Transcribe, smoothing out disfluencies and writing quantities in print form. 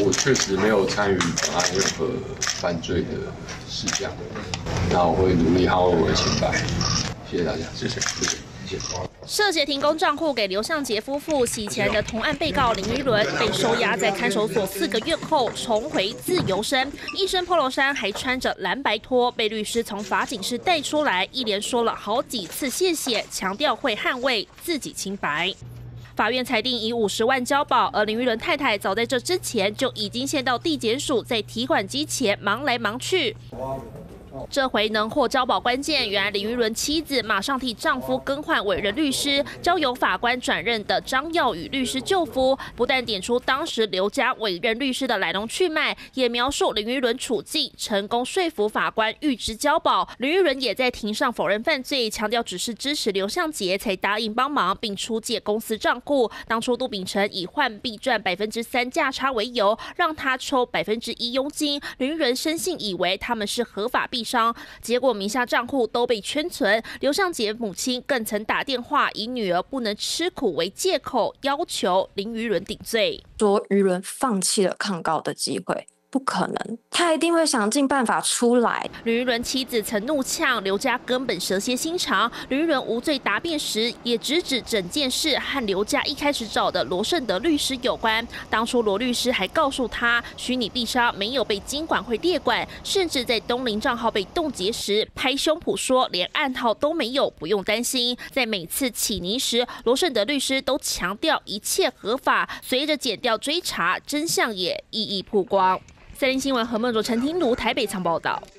我确实没有参与本案任何犯罪的事项，那我会努力捍卫我的清白。谢谢大家，谢谢。 涉嫌停工账户给刘向杰夫妇洗钱的同案被告林于伦被收押在看守所4个月后重回自由身，一身 polo 衫还穿着蓝白拖，被律师从法警室带出来，一连说了好几次谢谢，强调会捍卫自己清白。法院裁定以50万交保，而林于伦太太早在这之前就已经先到地检署在提款机前忙来忙去。这回能获交保关键，原来林于伦妻子马上替丈夫更换委任律师，交由法官转任的张耀宇律师就夫，不但点出当时刘家委任律师的来龙去脉，也描述林于伦处境，成功说服法官预支交保。林于伦也在庭上否认犯罪，强调只是支持刘向杰才答应帮忙，并出借公司账户。当初杜秉成以换币赚3%价差为由，让他抽1%佣金，林于伦深信以为他们是合法币商，结果名下账户都被圈存。刘向杰母亲更曾打电话以女儿不能吃苦为借口，要求林于伦顶罪， 说于伦放弃了抗告的机会。不可能，他一定会想尽办法出来。 林于伦妻子曾怒呛刘家根本蛇蝎心肠。林于伦无罪答辩时，也直指整件事和刘家一开始找的罗胜德律师有关。当初罗律师还告诉他，虚拟币商没有被金管会列管，甚至在东林账号被冻结时，拍胸脯说连暗号都没有，不用担心。在每次起泥时，罗胜德律师都强调一切合法。随着检调追查，真相也一一曝光。3立新闻何梦卓、陈庭如台北仓报道。